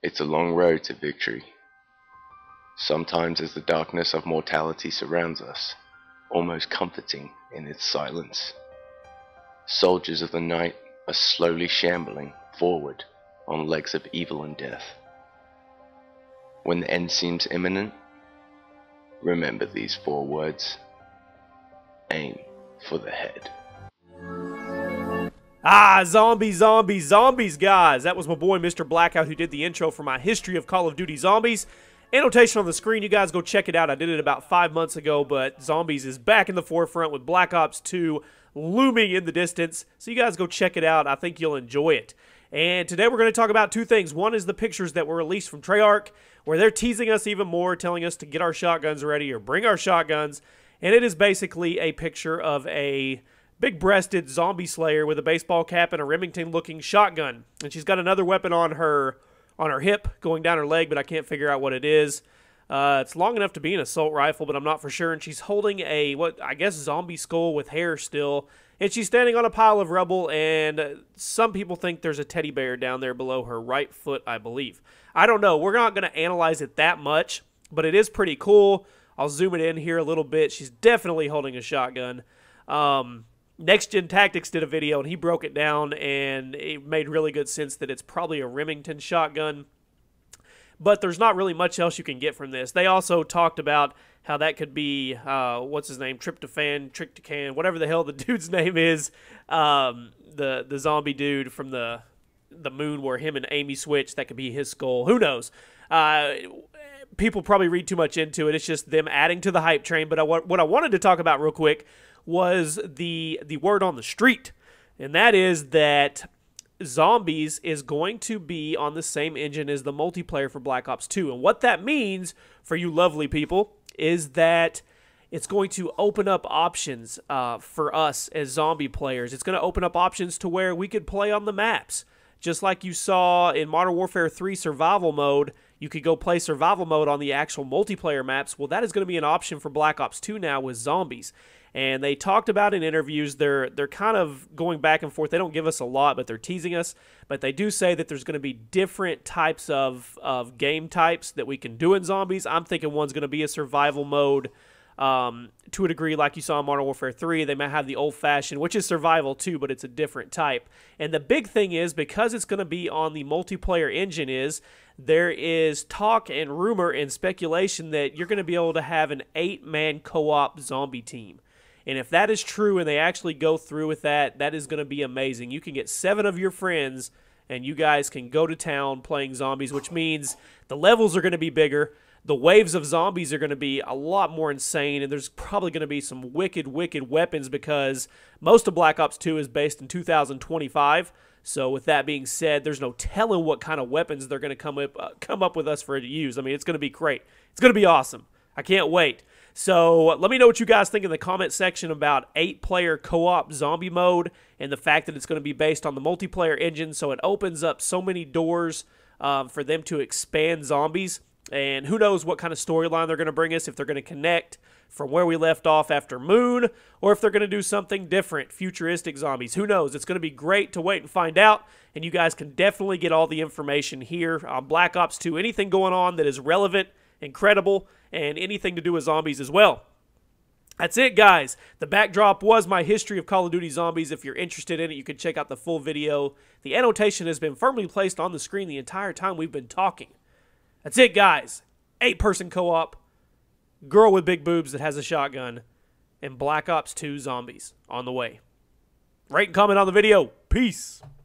It's a long road to victory. Sometimes as the darkness of mortality surrounds us, almost comforting in its silence, soldiers of the night are slowly shambling forward on legs of evil and death. When the end seems imminent, remember these 4 words. Aim for the head. Zombies, zombies, zombies, guys. That was my boy, Mr. Blackout, who did the intro for my history of Call of Duty Zombies. Annotation on the screen, you guys go check it out. I did it about 5 months ago, but Zombies is back in the forefront with Black Ops 2 looming in the distance. So you guys go check it out. I think you'll enjoy it. And today we're going to talk about 2 things. One is the pictures that were released from Treyarch, where they're teasing us even more, telling us to get our shotguns ready or bring our shotguns. And it is basically a picture of a big-breasted zombie slayer with a baseball cap and a Remington-looking shotgun. And she's got another weapon on her hip going down her leg, but I can't figure out what it is. It's long enough to be an assault rifle, but I'm not for sure. And she's holding a, what I guess, zombie skull with hair still. And she's standing on a pile of rubble, and some people think there's a teddy bear down there below her right foot, I believe. I don't know. We're not going to analyze it that much, but it is pretty cool. I'll zoom it in here a little bit. She's definitely holding a shotgun. Next Gen Tactics did a video, and he broke it down, and it made really good sense that it's probably a Remington shotgun. But there's not really much else you can get from this. They also talked about how that could be, what's his name, Triptycan, whatever the hell the dude's name is, the zombie dude from the moon where him and Amy switched. That could be his skull. Who knows? People probably read too much into it. It's just them adding to the hype train. But what I wanted to talk about real quick was the word on the street, and that is that Zombies is going to be on the same engine as the multiplayer for Black Ops 2. And what that means for you lovely people is that it's going to open up options for us as zombie players. It's going to open up options to where we could play on the maps. Just like you saw in Modern Warfare 3 survival mode, you could go play survival mode on the actual multiplayer maps. Well, that is going to be an option for Black Ops 2 now with Zombies. And they talked about in interviews, they're kind of going back and forth. They don't give us a lot, but they're teasing us. But they do say that there's going to be different types of game types that we can do in Zombies. I'm thinking one's going to be a survival mode to a degree like you saw in Modern Warfare 3. They might have the old-fashioned, which is survival too, but it's a different type. And the big thing is, because it's going to be on the multiplayer engine, there is talk and rumor and speculation that you're going to be able to have an 8-man co-op zombie team. And if that is true and they actually go through with that, that is going to be amazing. You can get 7 of your friends and you guys can go to town playing zombies, which means the levels are going to be bigger. The waves of zombies are going to be a lot more insane, and there's probably going to be some wicked, wicked weapons because most of Black Ops 2 is based in 2025. So with that being said, there's no telling what kind of weapons they're going to come up with us for to use. I mean, it's going to be great. It's going to be awesome. I can't wait. So let me know what you guys think in the comment section about 8-player co-op zombie mode and the fact that it's going to be based on the multiplayer engine, so it opens up so many doors for them to expand Zombies. And who knows what kind of storyline they're going to bring us, if they're going to connect from where we left off after Moon, or if they're going to do something different, futuristic Zombies. Who knows? It's going to be great to wait and find out, and you guys can definitely get all the information here on Black Ops 2. Anything going on that is relevant, incredible, and anything to do with zombies as well. That's it, guys. The backdrop was my history of Call of Duty Zombies. If you're interested in it, you can check out the full video. The annotation has been firmly placed on the screen the entire time we've been talking. That's it, guys. 8-person co-op, girl with big boobs that has a shotgun, and Black Ops 2 Zombies on the way. Rate and comment on the video. Peace.